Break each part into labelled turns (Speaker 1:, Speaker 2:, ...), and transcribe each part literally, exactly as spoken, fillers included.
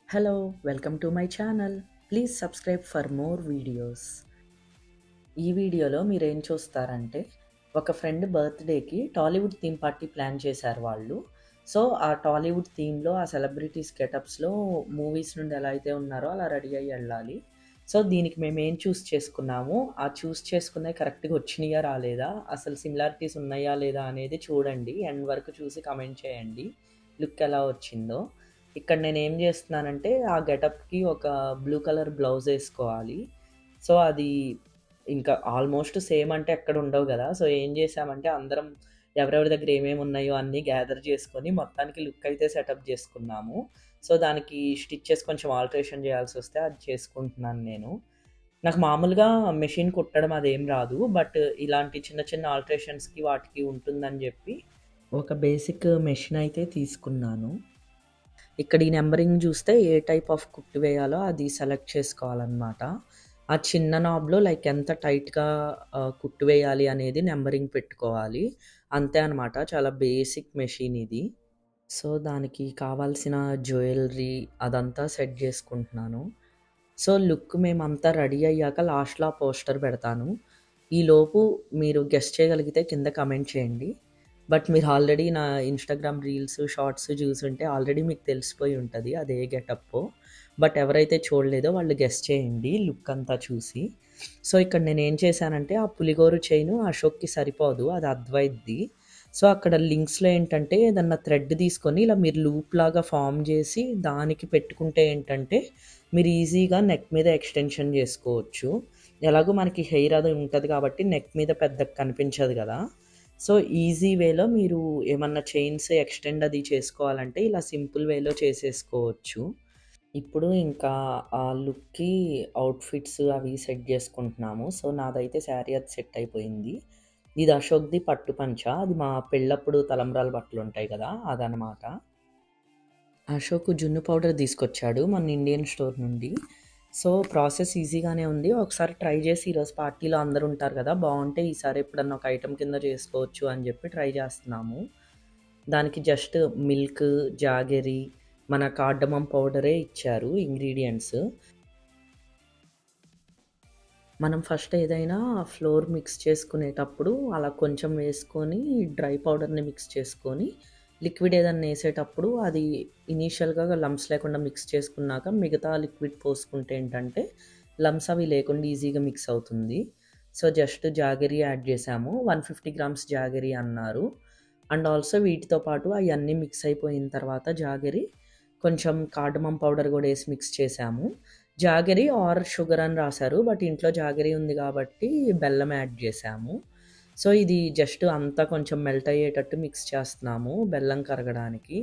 Speaker 1: Hello! Welcome to my channel. Please subscribe for more videos. ఈ వీడియోలో మీరేం చూస్తారంటే, ఒక ఫ్రెండ్ బర్త్‌డేకి టాలీవుడ్ థీమ్ పార్టీ ప్లాన్ చేశారు వాళ్ళు. సో, ఆ టాలీవుడ్ థీమ్‌లో ఆ సెలబ్రిటీస్ గెటప్స్‌లో మూవీస్ నుండి ఎలా అయితే ఉన్నారో అలా రెడీ అయ్యి ఎళ్ళాలి. సో, దీనికి మేమేం చూస్ చేసుకున్నాము, ఆ చూస్ చేసుకున్నయి కరెక్ట్‌గా వచ్చినియా రాలేదా, అసలు సిమిలారిటీస్ ఉన్నాయా లేదా అనేది చూడండి. ఎండ్ వరకు చూసి కామెంట్ చేయండి. లుక్ ఎలా వచ్చిందో. ఇక్కడ నేనేం జేస్తున్నానంటే, ఆ గెటప్‌కి ఒక బ్లూ కలర్ బ్లౌజ్ ఏసుకోవాలి. సో, అది ఇంకా ఆల్మోస్ట్ సేమ్ అంటే ఎక్కడ ఉండవు గదా! సో, ఏం జేశామంటే అందరం ఎవరెవరి దగ్గర ఏమేమి ఉన్నాయో అన్నీ గ్యాదర్ చేసుకొని మొత్తానికి లుక్ అయితే సెటప్ జేసుకున్నాము. సో, దానికి స్టిచెస్ కొంచెం ఆల్టరేషన్ జేయాల్సొస్తే అది చేసుకుంటున్నాను నేను. నాకు మామూలుగా మెషిన్ కుట్టడం అదేం రాదు. బట్ ఇలాంటి చిన్న చిన్న ఆల్టరేషన్స్‌కి వాటికి ఉంటుందని జెప్పి ఒక బేసిక్ మెషిన్ అయితే తీసుకున్నాను. ఇక్కడ ఈ నంబరింగ్ జూస్తే ఏ టైప్ ఆఫ్ కుట్టు వేయాలో అది సెలెక్ట్ చేసుకోవాలనమాట. ఆ చిన్న నాబ్‌లో లైక్ ఎంత టైట్‌గా ఆహ్, కుట్టు వేయాలి అనేది నంబరింగ్ పెట్టుకోవాలి. అంతే అనమాట. చాలా బేసిక్ మెషిన్ ఇది. సో, దానికి కావాల్సిన జ్యువెలరీ అదంతా సెట్ జేసుకుంటున్నాను. సో, లుక్ మేమంతా రెడీ అయ్యాక లాస్ట్‌లో ఆ పోస్టర్ పెడతాను. ఈలోపు మీరు గెస్ చేయగలిగితే కింద కామెంట్ చేయండి. బట్ మీరు ఆల్రెడీ నా ఇన్‌స్టాగ్రామ్ రీల్స్, షార్ట్స్ జూసుంటే ఆల్రెడీ మీకు తెలిసిపోయి ఉంటది అది ఏ గెటప్పో. బట్ ఎవరైతే చూడలేదో వాళ్ళు గెస్ చేయండి లుక్ అంతా చూసి. సో, ఇక్కడ నేనేం చేశానంటే ఆ పులిగోరు చైను అశోక్‌కి సరిపోదు. అది అద్వైత్‌ది. సో, అక్కడ లింక్స్‌లో ఏంటంటే ఏదన్నా థ్రెడ్ తీసుకొని ఇలా మీరు లూప్‌లాగా ఫార్మ్ జేసి దానికి పెట్టుకుంటే ఏంటంటే మీరు ఈజీగా నెక్ మీద ఎక్స్‌టెన్షన్ జేసుకోవచ్చు. ఎలాగో మనకి హెయిర్ అది ఉంటది కాబట్టి నెక్ మీద పెద్దగా కనిపించదు గదా! సో, ఈజీ వేలో మీరు ఏమన్నా చైన్స్ ఎక్స్‌టెండ్ అది చేసుకోవాలంటే ఇలా సింపుల్ వేలో చేసేసుకోవచ్చు. ఇప్పుడు ఇంకా ఆ లుక్‌కి అవుట్‌ఫిట్స్ అవి సెట్ జేసుకుంటున్నాము. సో, నాదైతే శారీ అది సెట్ అయిపోయింది. ఇది అశోక్‌ది పట్టు పంచ. అది మా పెళ్ళప్పుడు తలంబ్రాల బట్టలుంటాయి గదా! అదనమాట. అశోక్ జున్ను పౌడర్ తీసుకొచ్చాడు మన ఇండియన్ స్టోర్ నుండి. సో, ప్రాసెస్ ఈజీగానే ఉంది. ఒకసారి ట్రై చేసి ఈరోజు పార్టీలో అందరూ ఉంటారు గదా! బావుంటే ఈసారి ఎప్పుడన్నా ఒక ఐటెమ్ కింద చేసుకోవచ్చు అని జెప్పి ట్రై జేస్తున్నాము. దానికి జస్ట్ మిల్క్, జాగెరి, మన కార్డమమ్ పౌడరే ఇచ్చారు ఇంగ్రీడియెంట్స్. మనం ఫస్ట్ ఏదైనా ఫ్లోర్ మిక్స్ చేసుకునేటప్పుడు అలా కొంచెం వేసుకొని డ్రై పౌడర్‌ని మిక్స్ చేసుకొని, లిక్విడ్ ఏదన్నా ఏసేటప్పుడు అది ఇనీషియల్‌గా లంప్స్ లేకుండా మిక్స్ చేసుకున్నాక మిగతా లిక్విడ్ పోసుకుంటే ఏంటంటే, లంప్స్ అవి లేకుండా ఈజీగా మిక్స్ అవుతుంది. సో, జస్ట్ జాగరీ యాడ్ చేశాము. వన్ ఫిఫ్టీ గ్రామ్స్ జాగరీ అన్నారు. అండ్ ఆల్సో వీటితో పాటు అయన్నీ మిక్స్ అయిపోయిన తర్వాత జాగరీ, కొంచెం కార్డమమ్ పౌడర్ గూడా ఏసి మిక్స్ చేశాము. జాగరీ ఆర్ షుగర్ అని రాసారు. బట్ ఇంట్లో జాగరీ ఉంది గాబట్టి బెల్లం యాడ్ జేశాము. సో, ఇది జస్ట్ అంతా కొంచెం మెల్ట్ అయ్యేటట్టు మిక్స్ చేస్తున్నాము బెల్లం కరగడానికి.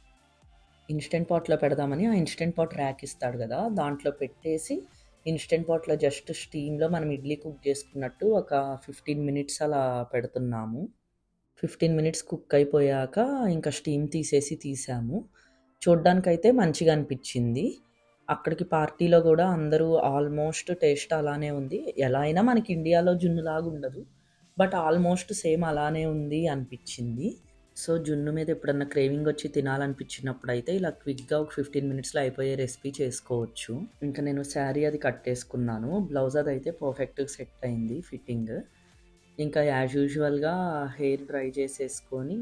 Speaker 1: ఇన్‌స్టంట్ పాట్‌లో పెడదామని ఆ ఇన్‌స్టంట్ పాట్ ర్యాక్ ఇస్తాడు గదా! దాంట్లో పెట్టేసి ఇన్‌స్టంట్ పాట్‌లో జస్ట్ స్టీమ్‌లో మనం ఇడ్లీ కుక్ చేసుకున్నట్టు ఒక పదిహేను మినిట్స్ అలా పెడుతున్నాము. పదిహేను మినిట్స్ కుక్ అయిపోయాక ఇంకా స్టీమ్ తీసేసి తీసాము. చూడ్డానికైతే మంచిగా అనిపిచ్చింది. అక్కడికి పార్టీలో గూడా అందరూ ఆల్మోస్ట్ టేస్ట్ అలానే ఉంది. ఎలా అయినా మనకి ఇండియాలో జున్నులాగుండదు. బట్ ఆల్మోస్ట్ సేమ్ అలానే ఉంది అనిపిచ్చింది. సో, జున్ను మీద ఎప్పుడన్నా క్రేవింగొచ్చి తినాలనిపించినప్పుడైతే ఇలా క్విక్‌గా ఒక పదిహేను మినిట్స్‌లో అయిపోయే రెసిపీ చేసుకోవచ్చు. ఇంక నేను శారీ అది కట్టేసుకున్నాను. బ్లౌజ్ అదైతే పర్ఫెక్ట్‌గా సెట్ అయింది ఫిట్టింగ్. ఇంకా యాజ్ యూజువల్‌గా హెయిర్ డ్రై చేసేసుకొని,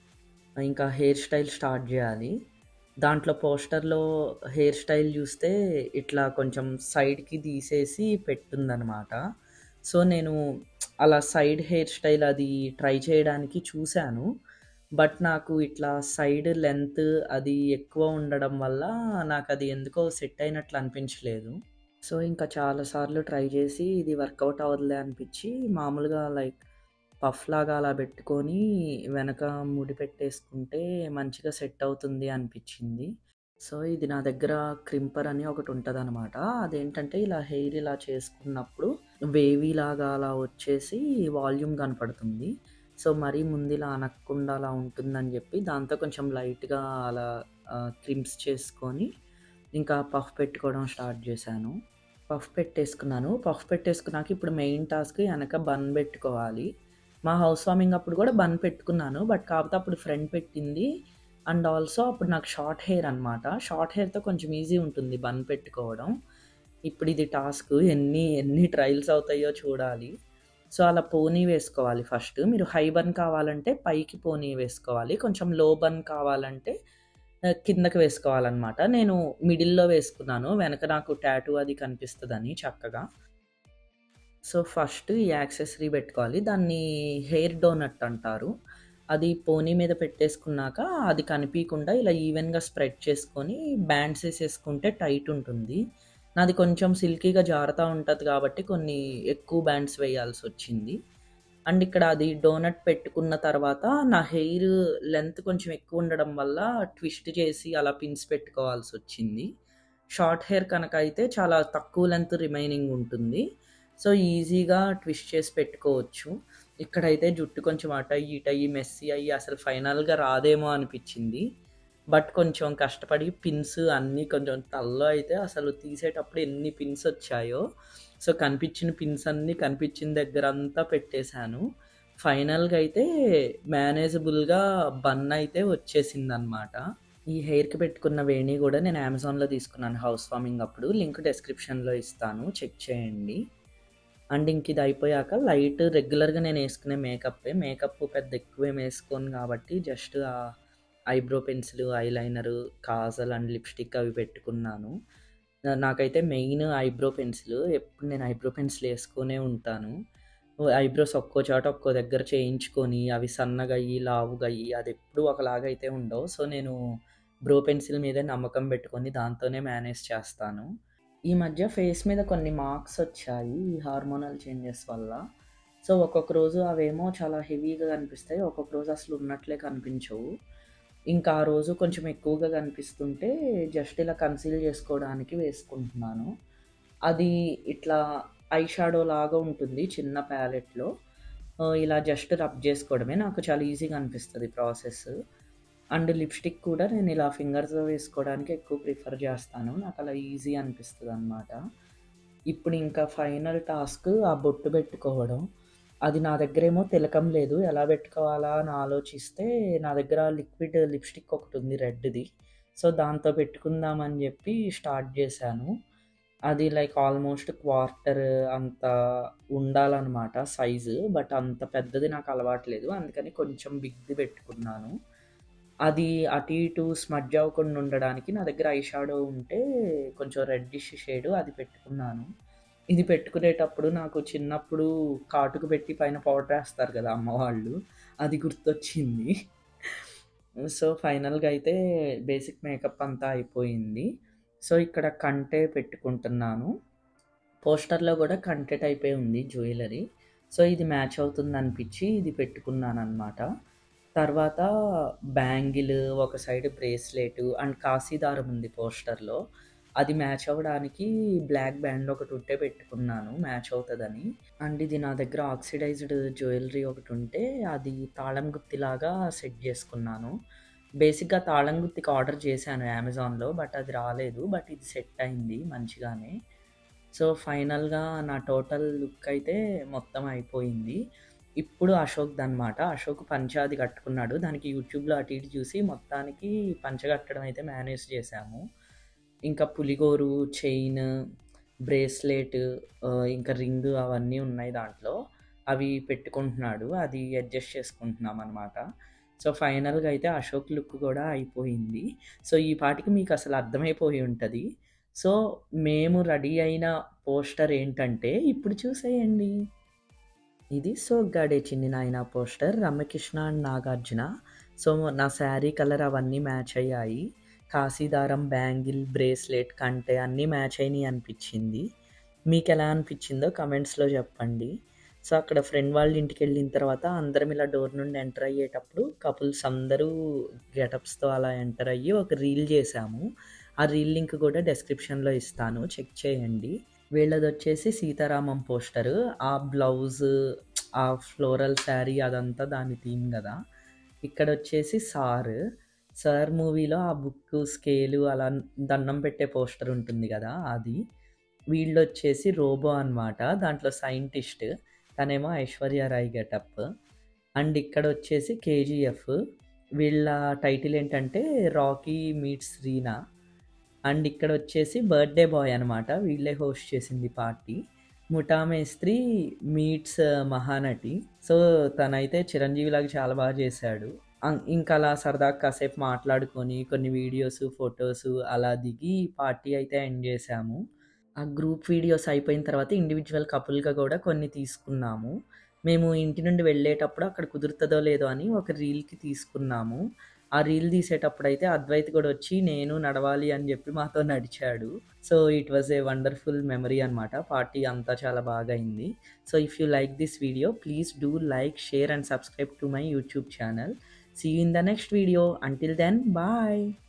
Speaker 1: ఇంకా హెయిర్ స్టైల్ స్టార్ట్ జేయాలి. దాంట్లో పోస్టర్‌లో హెయిర్ స్టైల్ జూస్తే ఇట్లా కొంచెం సైడ్‌కి తీసేసి పెట్టుందనమాట. సో, నేను అలా సైడ్ హెయిర్ స్టైల్ అది ట్రై చేయడానికి చూసాను. బట్ నాకు ఇట్లా సైడ్ లెంత్ అది ఎక్కువ ఉండడం వల్ల నాకది ఎందుకో సెట్ అయినట్లు అనిపించలేదు. సో, ఇంకా చాలా సార్లు ట్రై చేసి ఇది వర్కౌట్ అవ్వదులే అనిపిచ్చి మామూలుగా లైక్ పఫ్‌లాగా అలా పెట్టుకొని వెనక ముడి పెట్టేసుకుంటే మంచిగా సెట్ అవుతుంది అనిపిచ్చింది. సో, ఇది నా దగ్గర క్రింపర్ అని ఒకటుంటదనమాట. అదేంటంటే ఇలా హెయిర్ ఇలా చేసుకున్నప్పుడు వేవీలాగా అలా వచ్చేసి వాల్యూమ్ కనపడుతుంది. సో, మరీ ముందిలా అనక్కుండా అలా ఉంటుందని జెప్పి దాంతో కొంచెం లైట్‌గా అలా ఆహ్, క్రిమ్స్ చేసుకొని ఇంకా పఫ్ పెట్టుకోవడం స్టార్ట్ జేశాను. పఫ్ పెట్టేసుకున్నాను. పఫ్ పెట్టేసుకున్నాక ఇప్పుడు మెయిన్ టాస్క్ ఎనక బన్ బెట్టుకోవాలి. మా హౌస్ వార్మింగ్ అప్పుడు గూడా బన్ పెట్టుకున్నాను. బట్ కాపోతే అప్పుడు ఫ్రెండ్ పెట్టింది అండ్ ఆల్సో అప్పుడు నాకు షార్ట్ హెయిర్ అనమాట. షార్ట్ హెయిర్‌తో కొంచెం ఈజీ ఉంటుంది బన్ పెట్టుకోవడం. ఇప్పుడు ఇది టాస్కు ఎన్ని ఎన్ని ట్రయల్స్ అవుతాయో చూడాలి. సో, అలా పోనీ వేసుకోవాలి ఫస్ట్. మీరు హై బన్ కావాలంటే పైకి పోనీ వేసుకోవాలి. కొంచెం లో బన్ కావాలంటే ఆహ్, కిందకి వేసుకోవాలనమాట. నేను మిడిల్‌లో వేసుకున్నాను. వెనక నాకు టాటూ అది కనిపిస్తదని చక్కగా. సో, ఫస్ట్ ఈ యాక్సెసరీ పెట్టుకోవాలి. దాన్ని హెయిర్ డోనట్ అంటారు. అది పోనీ మీద పెట్టేసుకున్నాక అది కనిపీయకుండా ఇలా ఈవెన్‌గా స్ప్రెడ్ చేసుకొని బ్యాండ్స్ ఏసేసుకుంటే టైట్ ఉంటుంది. నాది కొంచెం సిల్కీగా జారుతా ఉంటది కాబట్టి కొన్ని ఎక్కువ బ్యాండ్స్ వేయాల్సొచ్చింది. అండ్ ఇక్కడ అది డోనట్ పెట్టుకున్న తర్వాత నా హెయిర్ లెంత్ కొంచెం ఎక్కువ ఉండడం వల్ల ట్విస్ట్ చేసి అలా పిన్స్ పెట్టుకోవాల్సొచ్చింది. షార్ట్ హెయిర్ కనుక అయితే చాలా తక్కువ లెంత్ రిమైనింగ్ ఉంటుంది. సో, ఈజీగా ట్విస్ట్ చేసి పెట్టుకోవచ్చు. ఇక్కడైతే జుట్టు కొంచెం అటయ్యి, ఇటయ్యి మెస్సీ అయ్యి అసలు ఫైనల్‌గా రాదేమో అనిపిచ్చింది. బట్ కొంచెం కష్టపడి పిన్స్ అన్నీ కొంచెం తలలో అయితే అసలు తీసేటప్పుడు ఎన్ని పిన్స్ వచ్చాయో. సో, కనిపించిన పిన్స్ అన్నీ కనిపించిన దగ్గరంతా పెట్టేశాను. ఫైనల్‌గా అయితే మేనేజబుల్‌గా బన్ అయితే వచ్చేసిందనమాట. ఈ హెయిర్‌కి పెట్టుకున్న వేణి గూడా నేను అమెజాన్‌లో తీసుకున్నాను హౌస్ వార్మింగ్ అప్పుడు. లింక్ డిస్క్రిప్షన్‌లో ఇస్తాను. చెక్ చేయండి. అండ్ ఇంక ఇది అయిపోయాక లైట్ రెగ్యులర్‌గా నేను యేసుకునే మేకప్పే. మేకప్ పెద్ద ఎక్కువేమి యేసుకోను కాబట్టి just ah, eyebrow pencil, eyeliner, kajal and lipstick అవి పెట్టుకున్నాను. నా నాకైతే మెయిన్ ఐబ్రో పెన్సిల్. ఎప్పుడు నేను ఐబ్రో పెన్సిల్ యేసుకొనే ఉంటాను. ఓ ఐబ్రోస్ ఒక్కో చోట ఒక్కో దగ్గర చేయించుకొని అవి సన్నగయ్యి, లావుగయ్యి అదెప్పుడూ ఒకలాగా అయితే ఉండవు. సో, నేను బ్రో పెన్సిల్ మీదే నమ్మకం పెట్టుకొని దాంతోనే మేనేజ్ చేస్తాను. ఈ మధ్య ఫేస్ మీద కొన్ని మార్క్స్ వచ్చాయి ఈ హార్మోనల్ చేంజెస్ వల్ల. సో, ఒక్కొక్క రోజు అవేమో చాలా హెవీగా కనిపిస్తాయి. ఒక్కొక్క రోజు అసలు ఉన్నట్లే కనిపించవు. ఇంకా ఆ రోజు కొంచెం ఎక్కువగా కనిపిస్తుంటే జస్ట్ ఇలా కన్సీల్ చేసుకోవడానికి వేసుకుంటున్నాను. అది ఇట్లా ఐ షాడో లాగా ఉంటుంది చిన్న ప్యాలెట్‌లో. ఆహ్, ఇలా జస్ట్ రబ్ చేసుకోవడమే. నాకు చాలా ఈజీగా అనిపిస్తది ప్రాసెస్. అండ్ లిప్‌స్టిక్ కూడా నేను ఇలా ఫింగర్స్‌తో వేసుకోవడానికి ఎక్కువ ప్రిఫర్ చేస్తాను. నాకలా ఈజీ అనిపిస్తదనమాట. ఇప్పుడు ఇంకా ఫైనల్ టాస్క్ ఆ బొట్టు పెట్టుకోవడం. అది నా దగ్గరేమో తిలకం లేదు. ఎలా పెట్టుకోవాలా అని ఆలోచిస్తే నా దగ్గర లిక్విడ్ లిప్‌స్టిక్ ఒకటుంది రెడ్‌ది. సో, దాంతో పెట్టుకుందామని చెప్పి స్టార్ట్ చేశాను. అది లైక్ ఆల్మోస్ట్ క్వార్టర్ అంత ఉండాలనమాట సైజు. బట్ అంత పెద్దది నాకు అలవాటు లేదు. అందుకని కొంచెం బిగ్‌ది పెట్టుకున్నాను. అది అటు ఇటు స్మడ్జ్ అవ్వకుండా ఉండడానికి నా దగ్గర ఐ షాడో ఉంటే కొంచెం రెడ్డిష్ షేడు అది పెట్టుకున్నాను. ఇది పెట్టుకునేటప్పుడు నాకు చిన్నప్పుడు కాటుక పెట్టి పైన పౌడర్ ఏస్తారు కదా అమ్మవాళ్ళు. అది గుర్తొచ్చింది. సో, ఫైనల్‌గా అయితే బేసిక్ మేకప్ అంతా అయిపోయింది. సో, ఇక్కడ కంటే పెట్టుకుంటున్నాను. పోస్టర్‌లో గూడా కంటె టైపే ఉంది జ్యువెలరీ. సో, ఇది మ్యాచ్ అవుతుందనిపిచ్చి ఇది పెట్టుకున్నాననమాట. తర్వాత బ్యాంగిల్, ఒక సైడ్ బ్రేస్లెటు అండ్ కాశీ దారం ఉంది పోస్టర్‌లో. అది మ్యాచ్ అవ్వడానికి బ్లాక్ బ్యాండ్ ఒకటుంటే పెట్టుకున్నాను మ్యాచ్ అవుతదని. అండ్ ఇది నా దగ్గర ఆక్సిడైజ్డ్ జ్యువెలరీ ఒకటుంటే అది తాళం గుత్తిలాగా సెట్ జేసుకున్నాను. బేసిక్‌గా తాళం గుత్తికి ఆర్డర్ చేశాను అమెజాన్‌లో. బట్ అది రాలేదు. బట్ ఇది సెట్ అయింది మంచిగానే. సో, ఫైనల్‌గా నా టోటల్ లుక్ అయితే మొత్తం అయిపోయింది. ఇప్పుడు అశోక్‌దనమాట. అశోక్ పంచ అది కట్టుకున్నాడు. దానికి యూట్యూబ్‌లో అటు ఇటు చూసి మొత్తానికి పంచ కట్టడం అయితే మేనేజ్ చేశాము. ఇంకా పులిగోరు, చైన్, బ్రేస్లెట్ ఆహ్, ఇంకా రింగ్ అవన్నీ ఉన్నాయి దాంట్లో. అవి పెట్టుకుంటున్నాడు. అది అడ్జస్ట్ చేసుకుంటున్నామనమాట. సో, ఫైనల్‌గా అయితే అశోక్ లుక్ కూడా అయిపోయింది. సో, ఈ పాటికి మీకసలు అర్థమైపోయి ఉంటది. సో, మేము రెడీ అయిన పోస్టర్ ఏంటంటే ఇప్పుడు చూసేయండి. ఇది 'Soggade Chinni Nayana' poster. Ramya Krishna and Nagarjuna. So, నా శారీ కలర్ అవన్నీ మ్యాచ్ అయ్యాయి. కాశీదారం, బ్యాంగిల్, బ్రేస్లెట్, కంటె అన్నీ మ్యాచ్ అయినియి అనిపిచ్చింది. మీకెలా అనిపిచ్చిందో కమెంట్స్‌లో చెప్పండి. సో, అక్కడ ఫ్రెండ్ వాళ్ళ ఇంటికెళ్ళిన తర్వాత అందరం ఇలా డోర్ నుండి ఎంటర్ అయ్యేటప్పుడు కపుల్స్ అందరూ గెటప్స్‌తో అలా ఎంటర్ అయ్యి ఒక రీల్ చేశాము. ఆ రీల్ లింక్ కూడా డిస్క్రిప్షన్‌లో ఇస్తాను. చెక్ చేయండి. వీళ్ళదొచ్చేసి సీతారామం పోస్టరు. ఆ బ్లౌజు, ఆ ఫ్లోరల్ శారీ అదంతా దాని థీమ్ గదా! ఇక్కడొచ్చేసి 'సార్'. 'సార్' మూవీలో ఆ బుక్కు, స్కేలు అలా దండం పెట్టే పోస్టర్ ఉంటుంది గదా! అది. వీళ్ళొచ్చేసి 'రోబో' అనమాట. దాంట్లో సైంటిస్ట్. తనేమో ఐశ్వర్య రాయ్ గెటప్. అండ్ ఇక్కడొచ్చేసి 'కేజీఎఫ్'. వీళ్ళ టైటిల్ ఏంటంటే 'రాకీ మీట్స్ రీనా' అండ్ ఇక్కడొచ్చేసి బర్త్‌డే బాయ్ అనమాట. వీళ్ళే హోస్ట్ చేసింది పార్టీ. 'ముఠా మేస్త్రి' మీట్స్ మహానటి. సో, తనైతే చిరంజీవిలాగా చాలా బాగా చేశాడు. అం ఇంకలా సరదాగా కాసేపు మాట్లాడుకొని కొన్ని వీడియోసు, ఫోటోసు అలా దిగి పార్టీ అయితే ఎండ్ చేశాము. ఆ గ్రూప్ వీడియోస్ అయిపోయిన తర్వాత ఇండివిడ్యువల్ కపుల్‌గా గూడా కొన్ని తీసుకున్నాము. మేము ఇంటి నుండి వెళ్ళేటప్పుడు అక్కడ కుదురుతదో లేదో అని ఒక రీల్‌కి తీసుకున్నాము. ఆ రీల్ తీసేటప్పుడైతే అద్వైత్ గూడా వచ్చి నేను నడవాలి అని జెప్పి మాతో నడిచాడు. So, it was a wonderful memory అనమాట. పార్టీ అంతా చాలా బాగా అయింది. So, if you like this video please do like, share and subscribe to my YouTube channel. See you in the next video. Until then bye.